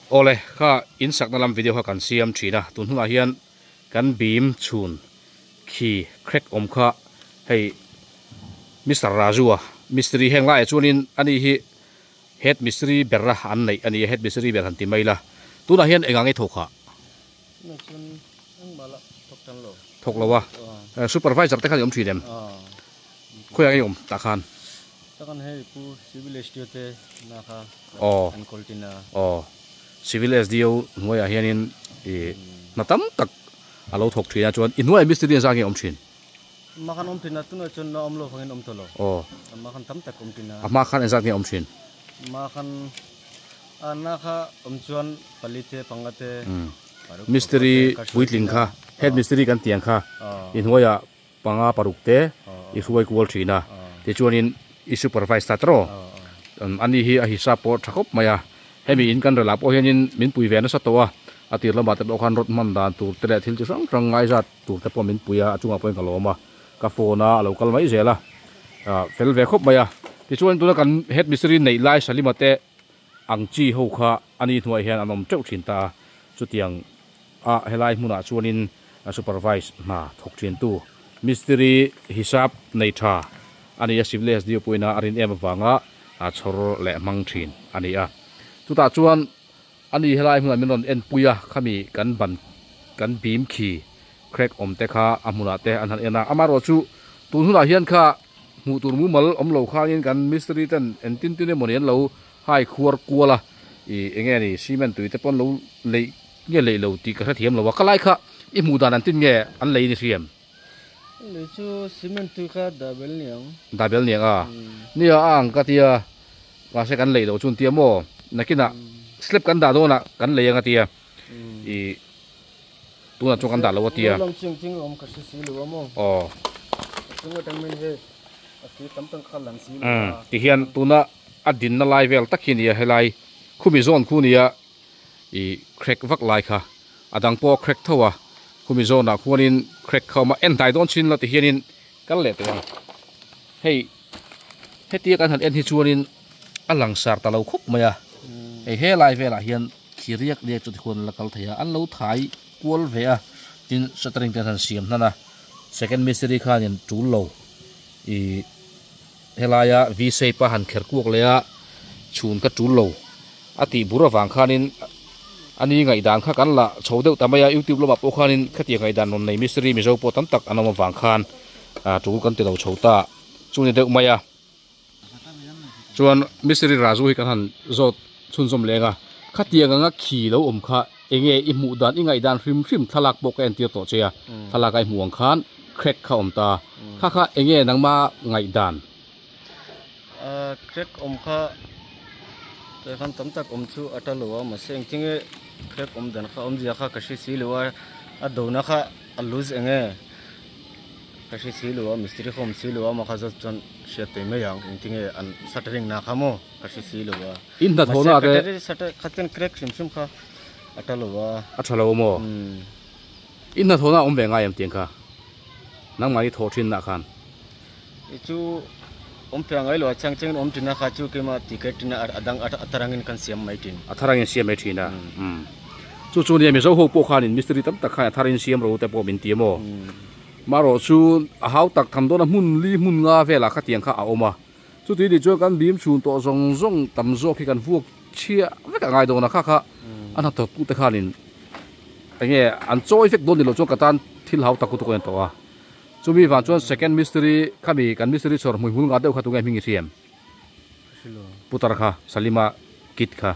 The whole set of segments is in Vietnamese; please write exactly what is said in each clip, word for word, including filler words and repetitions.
ole kha in sak na lam video kha kan siam thina tun huna hian kan beam chun khi crack om kha hei Mister Rajua mystery heng lai chuanin ani hi head mystery berra an nei ani head mystery ber han ti maila tuna hian engang e thokha na chun ang mala thok tan lo thok lawa supervisor te khan yom thidem khoya ngi om ta khan ta kan hei pu civil estate te na kha oh an koltina oh civil S D O ngoya hianin e natam tak alo thok thina chuan inwai mystery za ngi om thin makan om tina tuna chun na om lo phangin om tholo oh makan tam tak om tina ama khan ezak ngi om thin makan ana kha om chuan palite pangate mystery puitling kha head mystery kan tiang kha inwaya panga parukte i huai kual thina ti chuanin i supervise ta tro ani hi a hisap po thakop maya hemi in kan rela po hianin min pui ve na sa towa atir lama te bo khan rot man dan tur tere thil chi sang rang ngai za tur te po min puya achunga point kaloma ka phone a local mai zela fel ve khop maya ti chuan tu kan head mystery nei lai salimate angchi ho kha ani thua hian anom cheu thin ta chutiang a helai hmuna chuanin supervise na thok thin tu mystery hisap nei tha ani a civil dio puina arin em wanga a chhor le mang thin ani a tuta chuan ani helai hmuna min ron en puya khami kan ban kan beam khi crack om te kha amuna te an han ena amaro chu tun huna hian kha mu tur mu mal om lo kha in kan mystery ten en tin tin monian lo hai khuar kuala i enge ni cement tui te pon lo le nge le lo ti ka thiam lo wa kalai kha i mu dan an tin nge an le ni thiam le chu cement tu kha double niang double niang a ni a ang ka tia wa se kan le lo chun tia mo nakina slip kan da do na kan le nga tia i tu na chu kan da lo tia long ching ching om ka si si lo mo oh sunga tang min he ati tam tang khal lang si um ti hian tu na adin na lai vel takhin ya helai khumi zone khu nia i crack vak lai kha adang po crack thowa khumi zone na khuanin crack khama en dai don chin la ti hianin kal le te hei hetia kan han en hi chuanin alang sar ta lo khop maya ei he lai vela hian khiriak liak chu khun la kal thaya an lo thai kual ve a tin shatring te han siam nana second mystery khan in tu lo i helaya vi seipa han kher kuak leya chun ka tu lo ati bura wang khanin ani ngai dan kha kan la chodeu tamaya youtube lo ba po khanin khati ngai dan non nei mystery mi zo po tam tak anoma wang khan a tu kan te lo chota chuni de umaya chuan mystery raju hi kan han zot chun som lenga khatia nga khi lo om kha enge i mu dan ingai dan hrim hrim thalak bok en tir to cheya thalakai muang khan crack kha om ta kha kha enge nangma ngai dan a crack om kha te khan tam tak om chu atalowa ma seng chinge crack om dan kha om jia kha kashi si lowa a dona kha a lose enge kashi si lowa mystery khom si lowa ma kha zot chon shet te me yang tinge an satring na khamo kashi si lowa in da thona ke sat khaten crack sim sim kha atalowa athalo mo in da thona om be nga yam tiang kha nang mari tho thin na khan i chu om pyang ai lo chang chang om tina kha chu ke ma ticket na adang atarangin kan siam mai tin atharangin siam mai thina um chu chu ni mi zo ho po khanin mystery tam tak kha atharin siam ro te po min ti mo maro chu a hau tak tham do na mun li mun nga vela kha tiang kha a oma chu ti di chu kan bim chun to zong zong tam zo khi kan vuak chia ve ka ngai do na kha kha ana to ku te khanin enge an choi fek don ni lo chu ka tan thil hau tak ku to ko en to a chumi van chuan second mystery khami kan mystery chor mui hul nga deu kha tu ngai mingi siam putar kha salima kit kha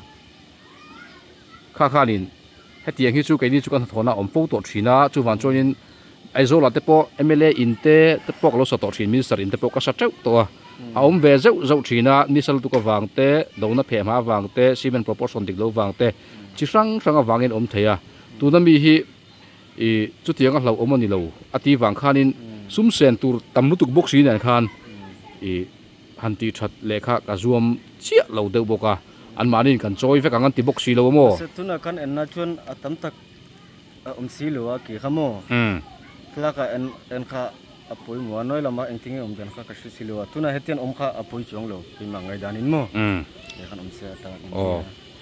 kha khanin hetiang hi chu ke ni chu kan thona om pho to thina chu van chuanin aizola te po M L A in te te pok lo sa to thin minister in te pok ka sa cheu to a om ve zeu zeu thina nisal tu ka wang te dona phe ma wang te cement proportion dik lo wang te chi sang sang a wangin om theya tu na mi hi i chu tiang a hlo om ani lo ati wang khanin sum sen tur tam lutuk box in an khan i hanti that lekha ka zuam chia lo deu boka an manin kan choi ve ka ngan ti box si lo mo se tuna kan en na chuan atam tak om si lo wa ki khamo hm flaka en en kha apoi mo noi lama engting om den kha ka si lo wa tuna hetian om kha apoi chong lo pi ma ngai danin mo hm e khan om se ta oh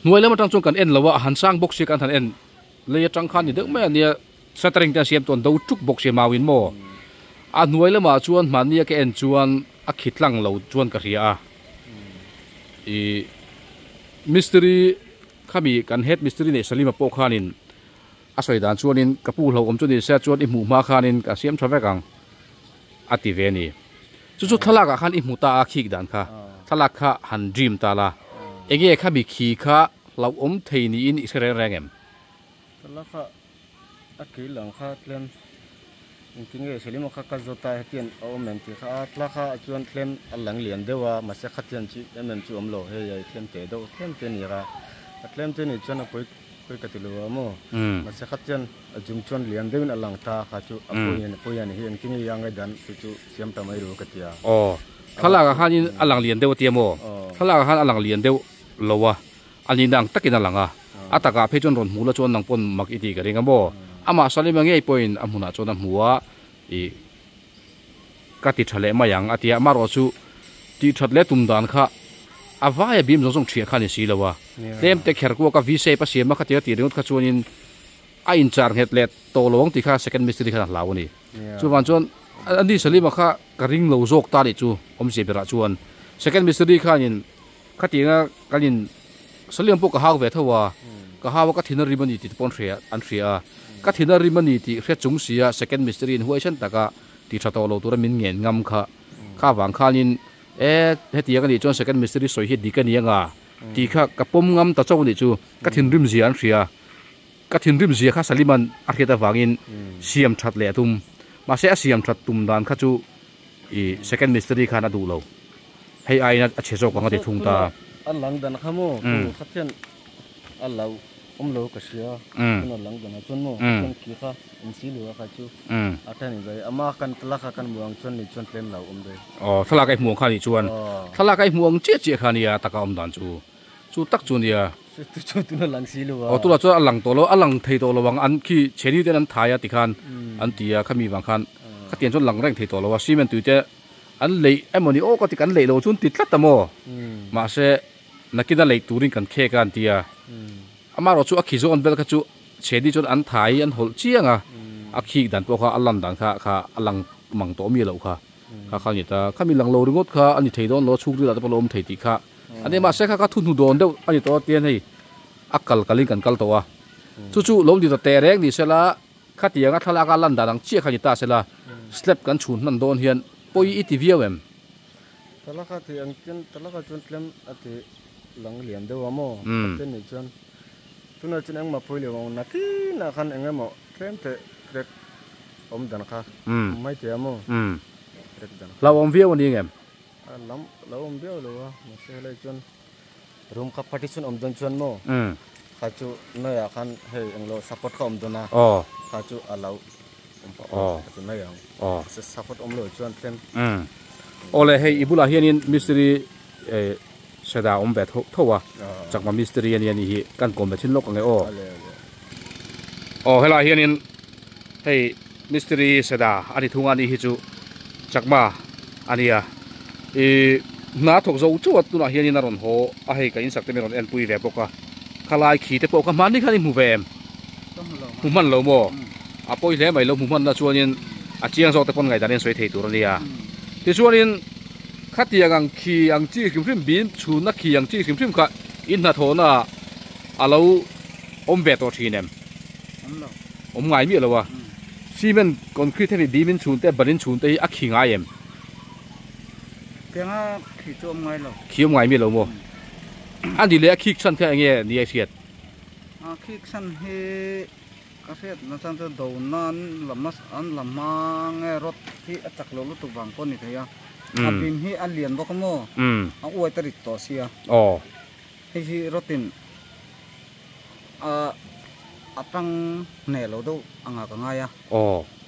หน่วยแล้วมันจังจงกันเอ็นแล้วว่าหันสร้างบกเสียกันทันเอ็นเลยจังคันนี่เด็กแม่เนี่ยสตริงจะเสียมตัวดูจุกบกเสียมาวินโมอ่ะหน่วยแล้วมาชวนมันเนี่ยแกเอ็นชวนอักขิดลังเราชวนกระเรียอีมิสตรีข้ามีกันเฮ็ดมิสตรีเนี่ยสลิมาโปคานินอาศัยด่านชวนินกระปูเราอมจนนี่เสียชวนอิหมูมาคานินกับเสียมชาวเวกังอติเวนีจุดๆทลากขันอิหมูตาอาคิกด่านค่ะทลากข้าหันดีมตาลาเองเองข้ามีขีข้าเราอมเทนีอินอิสราเอลแรงเอ็มทลากข้าอาคิหลังข้าเล่นจริงๆเสลิมข้าก็จะตายเตียนเอาเมนที่ข้าทลากข้าชวนเล่นหลังเลียนเดียวว่ามาเสียขัดเตียนชีเอ็มเอ็มจูอมโลเฮียเล่นเตะดูเล่นเตะนี่ค่ะเล่นเตะนี่ชวนเอาไปไปกติลัวมั้งมาเสียขัดเตียนจุ่มชวนเลียนเดียวหลังตาข้าจูอาปุยนปุยนเฮียจริงๆยังไงดันจูเสียมทำไมรู้กติยาอ๋อทลากขันอินหลังเลียนเดียวเตียมโอทลากขันหลังเลียนเดียวโลวะอันนี้ดังตักินหลังอ่ะอัตกาเพจนรนมูลชวนนังปนมักอีดีกันเองบ่อามาสลิมังเงยปอยน์อามุนาชวนนังหัวอีกติดทะเลมาอย่างอาทิตย์มารอชูติดทะเลตุ่มดานค่ะอาวายบีมจงจงเชียร์ขันสีแล้ววะเต็มแต่แขกกูกับวิเศษภาษีมาขัดเยอะตีเรื่องขัดชวนินไอ้อินจาร์เฮดเลตโตลงที่ข้า second mystery ขนาดลาวนี่ชวนชวนอันนี้สลิมข้ากระริ่งเหลวโจกตาดิจูอมเสียเปราชวน second mystery ข้านินขัดตีนะกันนินสลิมพวกกะฮาวเวทว่ากะฮาวก็ทินริมันนี่ติดปนเสียอันเสียก็ทินริมันนี่ติเรียจุงเสีย second mystery หัวเช่นตะกะติดชะตอโลตัวมินเงียนงำข้าข้าหวังข้านินเอ๊ะเฮตีกันนี่จน second mystery สวยเฮ็ดดีกันยังอ่ะที่ข้ากระปมงำตะเจ้านี่จูก็ทินริมเสียอันเสียก็ทินริมเสียข้าสลิมันอาเกตหวังอินเสียมชัดเลยตุมมาเสียเสียมชัดตุมดานข้าจูอี second mystery ข้าน่าดูเราให้ไอ้น่ะเชจอกของเขาติดทุ่งตาอันหลังดันข้ามูดูขัดเช่นอันเราอมโลกเสียอันหลังดันชนมูชนขี้ข้าอมสีเหลือข้าจูอาท่านี่ไปอามากันตละข้ากันมวงชนนี่ชนเล่นเราอมเลยอ๋อทลากไอ้มวงข้านี่ชวนทลากไอ้มวงเจี๊ยเจี๊ยข้านี่ตะกาอมดันจูจูตักจูนี่ตัวจูตัวหลังสีเหลืออ๋อตัวละจูอันหลังตัวละอันหลังเทตัวละวังอันขี้เชนี่เดนันทายติคันอันตีอ่ะข้ามีบางคันข้าเตียนชนหลังแรงเทตัวละว่าซีเมนต์ตัวเจอันเล่ไอ้มันนี่โอ้ก็ติกันเล่เราชนติดลัดตะโมมาเสนักกินอะไรตูริงกันเคกันตีอ่ะอามาเราจูอักขี้โจอันเบลก็จูเชนี่จนอันไทยอันหดเจียงอ่ะอักขี้ดันพวกข้าอันหลังดันข้าข้าอันหลังมังโตมีเหล่าข้าข้าข้าเนี่ยแต่ข้ามีหลังโลดึงงดข้าอันนี้เทโดนโลชุกด้วยแต่พอลมเทติข้าอันนี้มาเสข้าข้าทุนทุนโดนเดียวอันนี้ตัวเตียนให้อักกัลกัลิงกันกัลตัวจู่จู่ลมดีตัวเตะแรงดีเสละข้าเตียงข้าทะเลกันลันดันเชี่ยข้าจิตาเสละสเลปกันชุนนั่นโดนเฮียนปอยอีทีวีเอ็มทะเลข้าเตียงจนทะเลข้าจนเล่มอันที่หลังเหลี่ยมเดียวว่าโม่เต้นนี่จนตัวนั้นจนเอ็งมาพูดเรื่องนักที่นักขันเอ็งโม่เล่นแต่เด็กอมดันข้าไม่เจ้าโม่เราอมวิววันนี้ไงเราเราอมวิวเลยวะมาเสียเลยจนรูมขับปฏิชนอมดันจนโม่ข้าจูเนื้อขันเฮ้ยเอ็งเราซัพพอร์ตข้าอมดันนะข้าจูอ่ะเราอมปะอ๋อตัวเนื้อยังอ๋อซัพพอร์ตอมเลยจนเล่นโอ้เลยเฮ้ยอีบุลาเฮียนินมิสตรีเออเสดาอมแบบทั่วจากมามิสตรีนี่นี่กันกลมแบบชิ้นลกอะไรโอ้โอ้เฮล่าเฮียนินเฮ้ยมิสตรีเสดาอันนี้ทุ่งอันนี้ฮิจูจากมาอันนี้อ่ะเออน้าถกโจจวดตัวน่ะเฮียนินนารอนโหอ่ะเฮ้ยกันอินสักเตมิรอนเอ็นปุยแบบปกะขลายขีดแต่ปกะมันนี่ขันนี่หมู่แวมหมู่มันเราโม่อ่ะปุยแล้วไม่เราหมู่มันน่ะชวนนินอ่ะเจียงโจแต่คนไงแต่เนี่ยสวยเท่ตัวนี่อ่ะที่ชวนนินขัดยังขี้ยังจี้ขึ้นขึ้นบินชูนักขี้ยังจี้ขึ้นขึ้นก็อินทโทน่ะอาเราอมเวตัวทีเนี่ยอมไงมีอะไรวะซีเมนก่อนขึ้นที่นี่ดีมินชูแต่บันชูแต่อักขี้ไงเอ็มเพียงอ่ะขี้ตัวไงหรอขี้อมไงมีอะไรมั้งอันดีเลยขี้ชั้นแค่เงี้ยนี่ไอเสียดอ่ะขี้ชั้นเฮก็เสียดนั่นชั้นจะโดนนั่นลำมัสอันลำมังเงรถที่จักรรถตุกบางคนนี่เทียอาบินที่อันเลียนบอกโม่เอาอวยตริตต่อเสียอ๋อให้ที่รถตินอ่าอัตังเนลเราดูอ่างกันไงอ่ะอ๋อ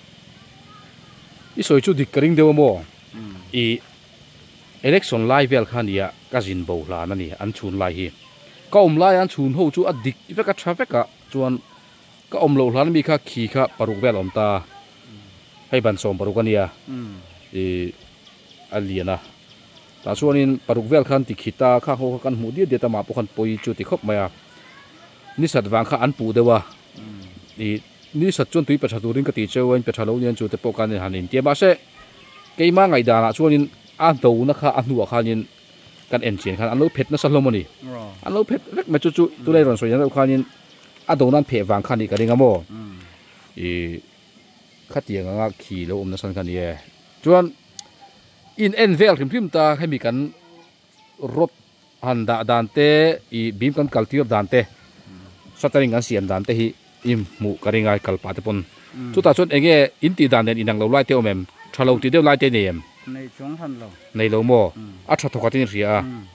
อีสวยชุดดิกริงเดียวโม่อีเอเล็กซอนไลฟ์เวลคันนี้ก็จินโบลานั่นนี่อันชุนไลฮีก็อมไลอันชุนหูจูอัดดิกอีเฟกทราฟิกอะจวนก็อมโลลานั่นมีค่าขี่ค่าปรุกเวลอมตาให้บันสมปรุกันเนี่ยอีอันเลียนะแต่ส่วนนี้ปรุกเวลคันติขิตาข้าเขากันหูเดียเดียตมาปุกันปุยจุดที่ครบมา ni sat wang kha an pu dewa i ni sat chon tui pa thatu ring ka ti chewen pe thalo nian chu te po kan hanin te ba se keima ngai da na chuanin a do na kha a hnuwa khanin kan en chen khan an lo phet na salomoni an lo phet vek ma chu chu tu lai ron so yan khanin a do nan phe wang khani ka ringa mo i khatiang nga khi lo om na san kan ye chuan in en vel thim thim ta hemi kan rot han da dan te i bim kan kaltir dan te sataring an siam dan te hi im mu karingai kalpa te pon chu ta chon enge in ti dan den inang lo lai te omem thalo ti de lai te nem nei chung han lo nei lo mo a tha thoka tin ria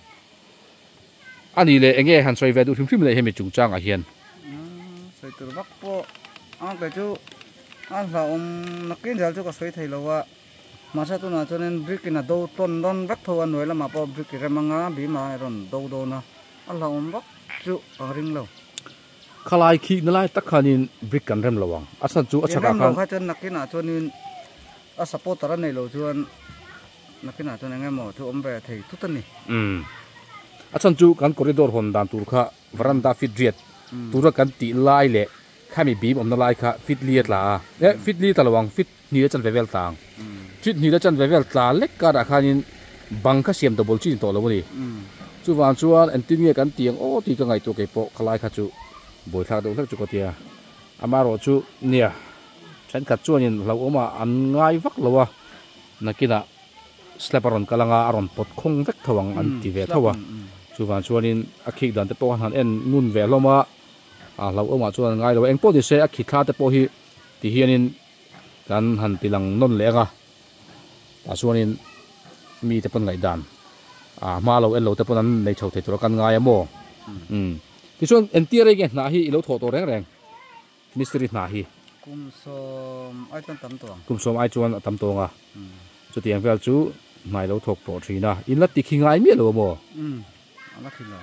ani le enge han soi ve du thim thim le hemi chung chang a hian soi tur bak po a ka chu an la om nakin jal chu ka soi thei lo wa masa tu na chonen brick na do ton don vak thoan noi la ma po brick re manga bi ma ron do do na an la om bak chu a ring lo khalai khi na lai takhanin brick kan rem lawang asan chu achaka kan kha chen nakina chonin a support ra nei lo chuan nakina chon enge mo chu om ve thei tu tan ni um achan chu kan corridor hon dan tur kha veranda fit riat tura kan ti lai le khami bim om na lai kha fit liat la e fit li talawang fit ni chan vevel tang fit ni chan vevel tla lek ka ra khanin bang kha siam double chin to lo ni chu wan chuan an tin nge kan tiang o ti ka ngai to ke po khalai kha chu boi thak do thak chu ko tia amaro chu nia chan ka chuanin lo oma an ngai vak lowa nakina slaparon kalanga aron pot khong vek thawang an ti ve thawa chu wan chuanin a khik dan te po han en ngun ve loma a lo oma chuan ngai lo eng po di se a khitha te po hi ti hianin kan han tilang non lenga ta chuanin mi te pon ngai dan a ma lo en lo te pon an nei chho the tur kan ngai amo um ti chuan en ti re ge na hi lo tho to reng reng mystery na hi kum som ai tan tam to kum som ai chuan tam to nga chu tiang vel chu mai lo thok pro thina in la ti khingai mi lo mo um ala khila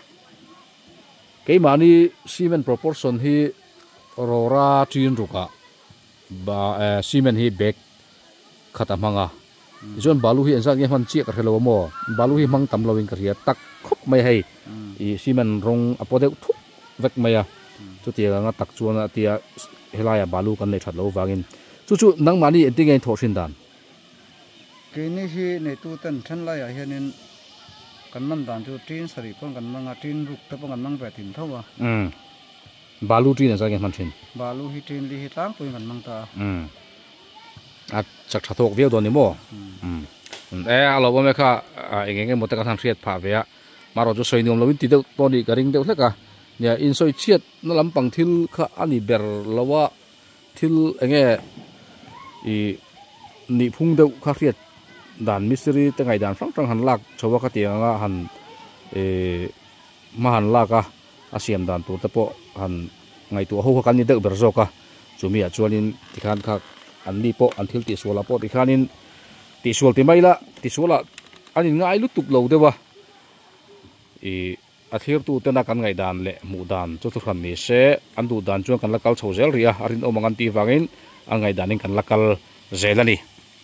ke mani cement proportion hi rora tin ruka ba cement hi bag khata manga jon balu hi ansa nge man chi ka helo mo balu hi mang tam lowing ka ria tak khop mai hai i cement rong apode thu vek maya chu tia nga tak chuan tia helaya balu kan nei that lo wangin chu chu nang mani ending ein thoshin dan ke ni hi nei tu tan than la ya hianin kan man dan chu tin sari pon kan manga tin ruk te pon kan mang ve tin thawa um balu tin ansa nge man thin balu hi tin li hi tang pui kan mang ta um a chak thatok veo don ni mo um e alo ba me kha enge nge mota ka tham riat pha ve a maro chu soi niom lovin ti de poni ka ring de hleka nya in soi chiat na lampang thil kha ani ber lawa thil enge i ni phung de kha riat dan mystery te ngai dan frang frang han lak chowa ka tianga han e ma han laka asiam dan tur te po han ngai tu ho kan ni de ber zo ka chumi a chuanin tikhan kha an ni po an thil ti sola po tikhanin ti sol ti maila ti sola ani ngai lu tuk lo dewa e athir tu te na kan ngai dan le mu dan chu chu kham mi se an du dan chu kan lakal chhozel ria arin omangan ti wangin an ngai danin kan lakal zelani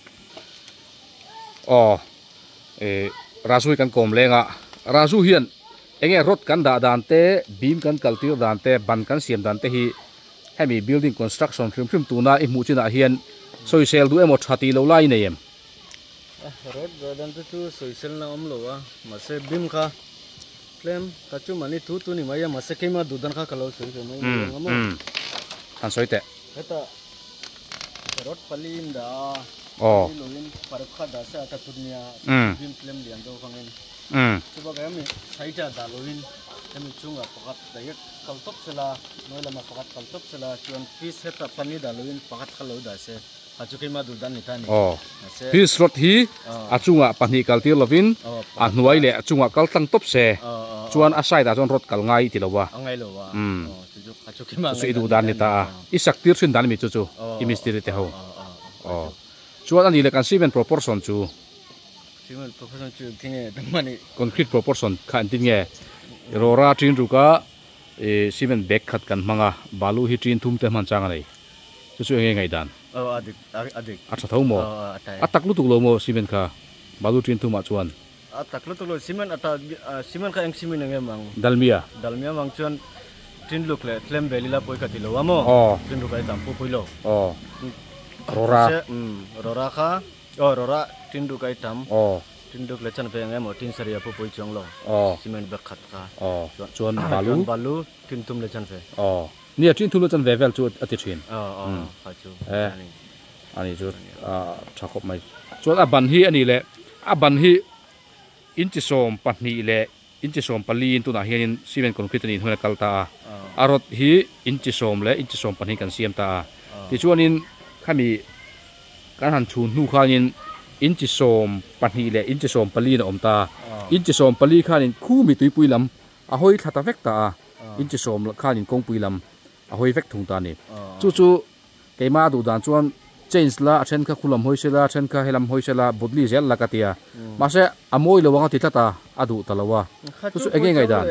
oh e rasu kan kom lenga rasu hian enge rot kan da dan te beam kan kaltir dan te ban kan siam dan te hi hemi building construction thrim thrim tuna i mu china hian soisel du emo thati lo lai nei em rot dan tu soisel na om lo wa ma se bim kha claim ka chu mani tu tu ni maya ma se kema du dan kha kalo soi so mai ngamo han soite eta rot palin da oh loin par kha da sa ta tunia bim claim lian do khangin um chu ba ga mi saita da loin kami chunga pakat dayak kaltop sela noila ma pakat kaltop sela chuan piece heta pani da loin pakat khalo da se achu kema du dan ni tani oh his rot hi achunga pani kaltir lovin a hnuai le achunga kaltang top se chuan a sai da jon rot kal ngai ti lowa angai lowa um chu achu kema su idu dan ni ta i saktir sin dan mi chu chu i mystery te ho oh chuan ani le kan cement proportion chu cement proportion chu tinge mani concrete proportion khan tin nge rora tin ruka e cement bag khat kan manga balu hi tin thum te man changa nei chu chu nge ngai dan oh adik adik atha thau mo atak lu tu lo mo cement kha balu tin thum a chuan atak lu tu lo cement ata cement kha eng cement nge mang dalmia dalmia mang chuan ทินลูกเลยเทมเบลิลาปุยกัติโลวะโมทินลูกไอ้ตามปุปุยโลอ๋อโรราอืมโรราค่ะอ๋อโรราทินลูกไอ้ตามอ๋อทินลูกเลยฉันเป็นไงหมดทินสรีปุปุยจงโลอ๋อซีเมนต์เบกขัดค่ะอ๋อชวนบาลูบาลูทินทุ่มเลยฉันเป็นอ๋อเนี่ยทินทุ่มเลยฉันเวเวลจูอติชินอ๋ออ๋อค่ะจูเอออันนี้จูอ่าชักขบไม่ชวนอบันฮีอันนี้แหละอบันฮีอินจิโซมปันนี้แหละอินจิโซมปลีนตัวน่ะเฮียนซีเมนต์คอนกรีตนี่หัวกัลตาอารถฮีอินจิโซมและอินจิโซมปันนี้กันเสียมตาที่ชวนนี้ข้ามีการหันชูนูข้านี้อินจิโซมปันนี้และอินจิโซมปลีนอมตาอินจิโซมปลีข้านี้คู่มีตุยปุยลำอาหอยทัตเวกตาอินจิโซมข้านี้กงปุยลำอาหอยเวกทุงตานี่จู่จู่เกมาดูด่านชวนเจนส์ละเช่นข้าคุลมหอยเชล่าเช่นข้าเฮลัมหอยเชล่าบุตรลีเจลละกัตยามาเสอามวยเลวังติดตาอดูตลาวะจู่จู่เองไงด่าน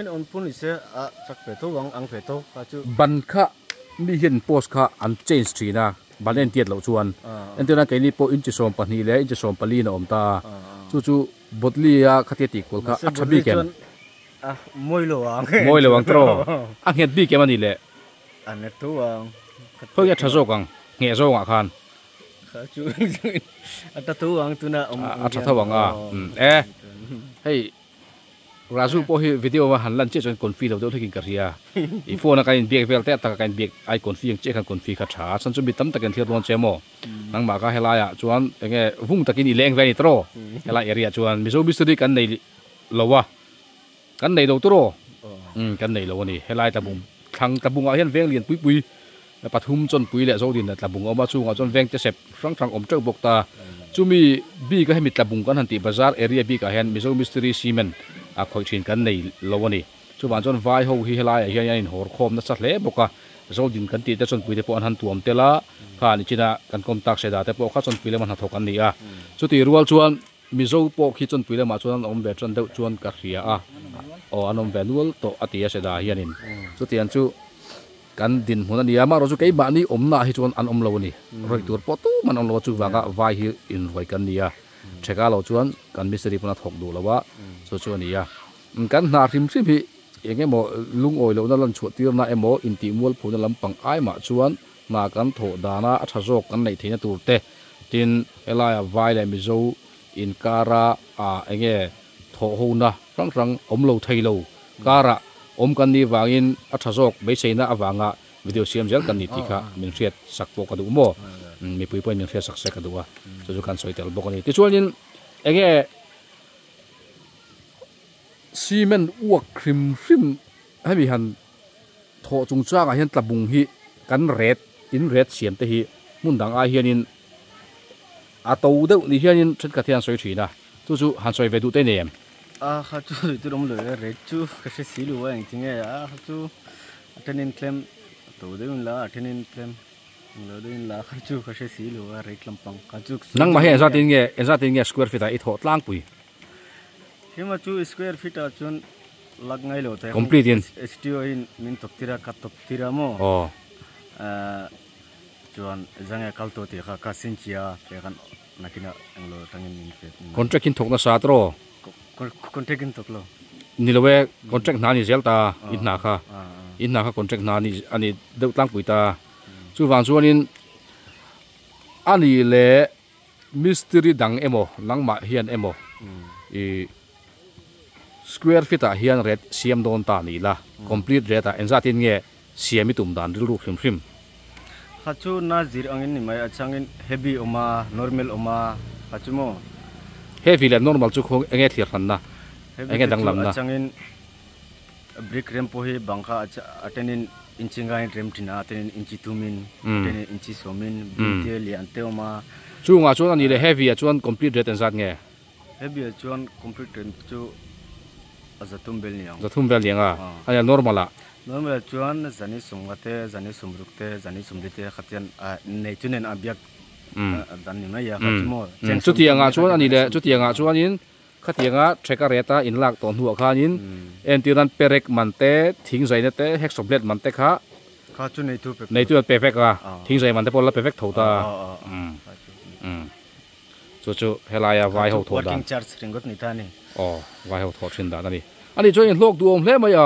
บันข้ามีเห็นโพสข้าอันเจนส์ทีนะบันเอ็นเตียดเหล่าชวนเอ็นเตียนนั้นแค่นี้พออินจิโซมปนีเลยอินจิโซมปลีนอมตาจู่จู่บุตรลีอะขัดติกวลข้าอัชบีเกมมวยเลวังมวยเลวังตรออังเห็ดบีเกมันนี่แหละอันนี้ตัวเพื่อจะชะโจกังเงี้ยโจงอ่ะคันจู่อัตตัววังตัวน่ะอัตตัววังอ่ะเอ๊ะเฮ้ยราซูพอฮีวิดีโอมาหันลันเจ้าจนคนฟีเราต้องทิ้งกระเรียอีโฟนักการเบียกเวลเตะตะการเบียกไอคนฟียังเจ้ากันคนฟีขัดฉาฉันจะมีตั้มตะกันเทียบล้วนเจมอนังมากาเฮลายะจวนเงี้ยวุ่งตะกินอีแรงแวนิโตรเฮลายเอเรียจวนมิโซบิสตุดิกันในลาวะกันในดอกโตรอืมกันในลาวนี่เฮลายตะบุงทางตะบุงเอาเห็นเวงเลียนปุยปุยปฐุมจนปุยแหละโซดินตะบุงเอามาสู้เอาจนเวงจะเสพครั้งทางอมเจ้าบกตาจูมีบีก็ให้มีตะบุงกันหันติบาซาร์เอเรียบีก็เห็นมิโซบิสตุดิซีเมนอาคอยชินกันในลาวนี่ชูบานจนไฟหูฮิเฮลายเฮียยันหัวคมนัดสัตว์เล็บกะโซดินกันตีแต่จนปุยแต่พออันหันตัวมเตล่าข้านี่จีน่ากันคมตักเสดาแต่พอข้าจนปุยแล้วมันหัดถกกันนี่อ่ะสุดที่รัวชวนมิโซปอกขี้จนปุยแล้วมาชวนอมเบจนเดชวนกัดเสียอ่ะอ๋ออันอมเบนัวโตอติยาเสดาเฮียนินสุดที่อันชูกันดินหัวนี่มาเราจูเก็บบ้านนี้อมน่าฮิจวนอันอมลาวนี่รอยตัวปอตูมันอมลาวจูวางกะไฟฮิอินไว้กันนี่อ่ะเช็คเอาชวนกันมิสรีพนัดถกดูแล้วว่าสุดชวนนี่อ่ะกันนาริมสิพี่ยังไงโมลุงโอยเรานั่นชวดที่นั่นเอโมอินติมัวพูนลำปังไอมาชวนนากันโถดานาอัชโจกันในที่นั่นตัวเตตินเอลายาไวเลมิโซอินการาอ่ายังไงโถหูนะครั้งครั้งอมโลไทยโลการะอมกันนี่วางินอัชโจไม่ใช่นะอวางะวิดีโอเสียมเจลกันนี่ที่ค่ะมิงเสียสักโบกระดูโมมีปุยปุยมิงเสียสักเสกระดูอ่ะจะกันสวยแต่ละโบกันนี่ที่ชวนยินยังไงซีเมนต์อ้วกครีมฟิมให้มีหันโถจงจ้างอาเฮียนตะบุงฮีกันเรดอินเรดเสียมเตฮีมุนดังอาเฮียนินอาตูเดวนี่เฮียนินฉันกะเทียนสวยฉีนะจู่จู่หันสวยไปดูเตเนียมอ่าข้าจู่จู่ลมเลยเรดจู่ก็ใช้สีลูว่าจริงๆอ่ะข้าจู่อัตนินเคลมตูเดวินละอัตนินเคลมเราดูละข้าจู่ก็ใช้สีลูว่าเรดลำปังข้าจู่นั่งมาเห็นซาตินเงี้ยเอ็นซาตินเงี้ยสแควร์ฟิตอีทอดล่างปุยเฮ้ยมาจู่สแควร์ฟิตอ่ะจนลักไงเลยแต่ complete in เอสทีโออินมินตกทีระกัดตกทีระโมอ๋อจวนจังเงคัลตัวที่ข้าคัสินเชียเพื่อกันนักกินอังโลตั้งยินมินเป็ด contract กินถกนะสาตรอ contract กินถกโลนี่เราเว contract นานี่เซลตาอินนาค่ะอินนาค่ะ contract นานี่อันนี้เดือดตั้งปุ๋ยตาจู่ฟังส่วนนี้อันนี้เล่มิสทีรีดังเอโมนังมาเฮียนเอโมอีsquare feet อ่ะเฮียนเรดเสียมโดนตานี่ละ complete red อ่ะเอ็นซาตินเงี้ยเสียมิตุ่มดานรูปฟิมฟิมข้าจู่น่าจีรอังอินนี่ไม่อาจารย์ heavy ออกมา normal ออกมาข้าจู่โม่ heavy และ normal จู่คงเอ็งเงี้ยเทียร์กันนะเอ็งเงี้ยดังลำนะอาจารย์ brick ramp พอฮีบังค่าอาจารย์อินชิงไงเรมทินาอาจารย์อินชิตูมินอาจารย์อินชิโซมินบินเทลีอันเตอมาจู่งาจู่อันนี้เลย heavy อ่ะจู่อัน complete red เอ็นซาติเงี้ย heavy อ่ะจู่อัน complete red จู่จะทุ่มเบลเนี่ยจะทุ่มเบลยังอ่ะอันนี้ normal ละ normal จวนจันนี่สมกัดเตจันนี่สมรุกเตจันนี่สมดิเตขัดยันในจุดนั้นอาบยักดันนี่ไม่อยากขัดจมูกจุดที่ยังอ่ะจวนอันนี้เลยจุดที่ยังอ่ะจวนนี้ขัดยังอ่ะเช็คการ์เรต้าอินลักตอนหัวขานี้เอ็นที่นั้นเปรกมันเตทิ้งใจเนี่ยเตเฮกซ์เบลดมันเตขาข้าจุดในตัวในตัวเปรกอ่ะทิ้งใจมันเตพอละเปรกถูกตาอืมอืมจุดจุดเฮลายาไวเขาถูกตา working charge ริงก็นี่ท่านี่อ๋อไวเขาถูกชินตาตานี่อันนี้ช่วยโลกดูอมเล่ไหมอ่ะ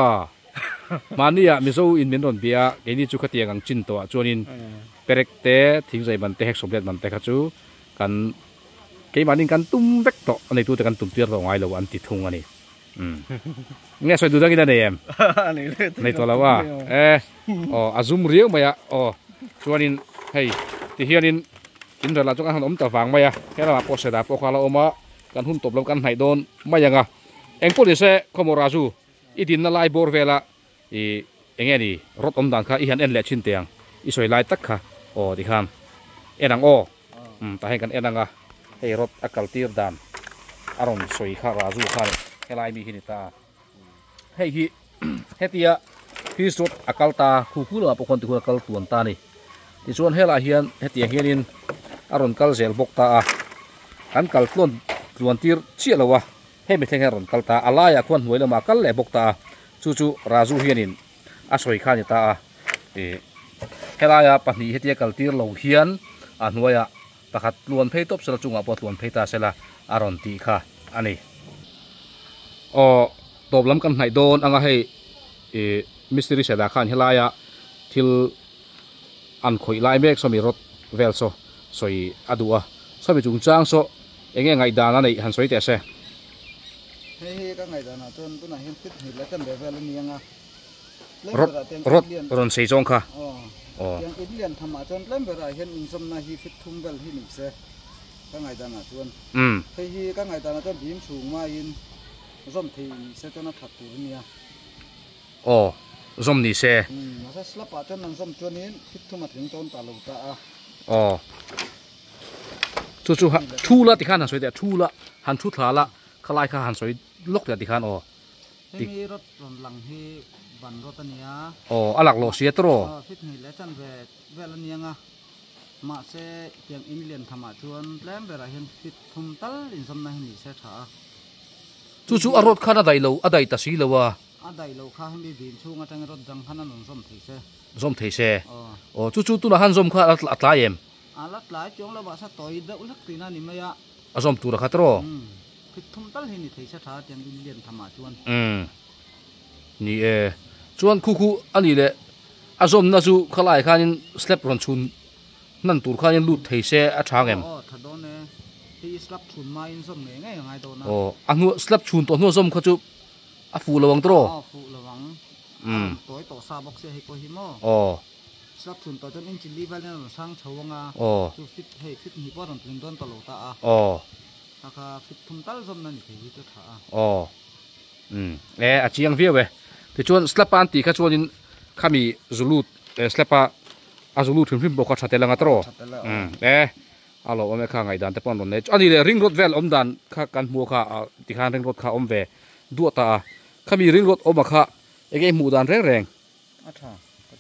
mania miso in min ron bia ke ni chu khatia gang chin to chuanin perek te thing zai ban te hek soblet ban te kha chu kan ke manin kan tum vek to ani tu te kan tum tir ro ngai lo an ti thung ani um nge soi du da ki da ne em nei to la wa eh o azum riu maya o chuanin hei ti hianin in ra la chu kan han om ta wang maya hela po se da po khala oma kan hun top lam kan hai don mayanga engpol ise khomorazu idin na lai bor vela i engeni rot om dan kha i han en le chin tiang i soi lai tak kha o ti khan enang o um ta hen kan enanga hei rot akal tir dan aron soi kha razu kha helai mi hini ta hei hi hetia hi sot akal ta khu khu la pokon ti khu akal tuan ta ni ti chuan hela hian hetia hianin aron kal zel bok ta a kan kal tlon tuan tir chi lawa hei mi theng aron kal ta alaya khon huai lama kal le bok ta chu chu razu hianin a soi kha ni ta a e helaya pahni hetia kal tir lo hian a hnuaya pakhat luan phei top sela chunga po luan phei ta sela aron ti kha ani o toplam kan hnai don anga hei e mystery seda khan helaya thil an khoi lai mek somi rot vel so soi adua somi chung chang so enge ngai dana nei han soi te se hei ka ngai dana chon tuna hin fit hi la kan vel ni anga rot rot ron sei chong kha o yang indian thama chon tlem bera hen in som na hi fit thum vel hi ni se ka ngai dana chon um hei hi ka ngai dana chon bim chung ma in zom thi se chona that tu nia o zom ni se um ma sa slap pa chon nang zom chon in fit thum a thing chon ta lo ta a o chu chu thu la ti khan han soi te thu la han thu thla la khalai kha han soi lok te ti khan o hei mi rot ron lang hi ban rot ania o alak lo sia tro fit ni le chan ve vel ania nga ma se tiang indian thama chuan tlem bera hen fit thum tal in som na ni se tha chu chu arot khana dai lo adai ta si lowa a dai lo kha hemi bin chunga tang rot jang khana non som thei se zom thei se o o chu chu tu na han zom kha atla em alat lai chong la ba sa toi da ulak tina ni maya azom tu ra khatro fit thum tal hi ni thei se tha tiang indian thama chuan um ni e chuan khu khu ani le azom na chu khalai khanin slap ron chun nan tur khanin lut thei se a thang em o thadon ne hi slap chun ma in som nge ngai ngai do na o anu slap chun to nu zom kha chu a fu lawang tro o fu lawang um toi to sa box se hi ko hi mo o slap chun to chon in chili val ne sang chawanga o chu fit hei fit ni po ron tling don to lo ta a o aka fit thum tal zom na ni thei chu tha a o um e a chiang view we ti chuan slap an ti kha chuanin khami zulut slapa azulut thim thim bokha thatelanga tro um e alo ome kha ngai dan te pon ron ne ani le ring road vel om dan kha kan mu kha ti khan ring road kha om ve du ta khami ring road oma kha ege mu dan reng reng a tha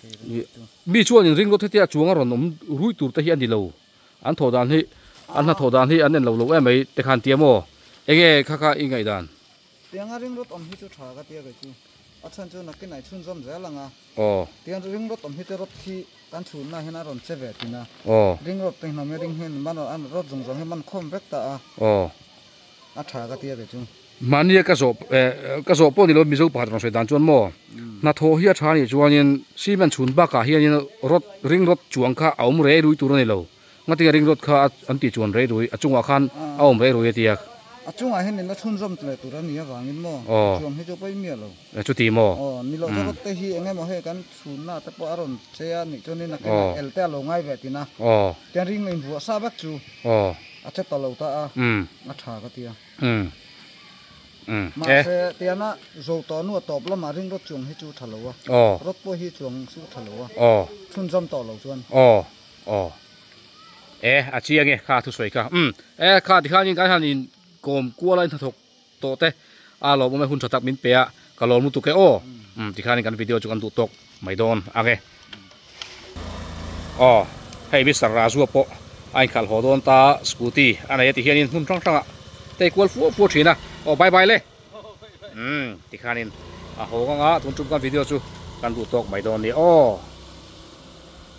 bi chuan ring road hetia chuanga ron om rui tur ta hi ani lo an tho dan hi an na tho dan hi an nen lo lo em mai te khan tiamo ege kha kha i ngai dan tiang ring road om hi chu tha ga tia ga chu a chan chu na ke nai chun zom za langa o tiang ring road om hi te rot hi kan chun na hena ron che ve tina o ring road teng na me ring hen man an rot jong jong he man khom vek ta a o a tha ga tia ga chu mania ka zo ka zo po ni lo mi zo pa ron soi dan chuan mo na tho hi a tha ni chuanin simen chun ba ka hianin rot ring road chuang kha aum re rui tur nei lo ngati ring road kha an ti chuan re rui achunga khan aum re rui tia a chunga hen ni na chun zom tle tur ani ya wangin mo chuang hi chu pai mi lo chu ti mo o ni lo ja te hi enge mo he kan chun na te po aron che a ni choni na ka el te lo ngai ve tina o tiang ring in bu sa bak chu o a che ta lo ta a um a tha ga tia um um ma e se tiana zo to nu top la ma ring rot chung hi chu thalowa o rot po hi chung chu thalowa o chun zom to lo chuan o o e a chiang e kha thu soi kha um e kha ti khan in ka han in kom kwa lai thok to te a lo mo me hun thatak min pe a ka lo mu tu ke o um ti khan in kan video chu kan tu tok mai don age o hei mister razu po ai khal ho don ta scooty ana ti hian in hum thang thang te kwal fu fu thina o bye bye le um ti khan in a ho nga thun chu kan video chu kan tu tok mai don ni o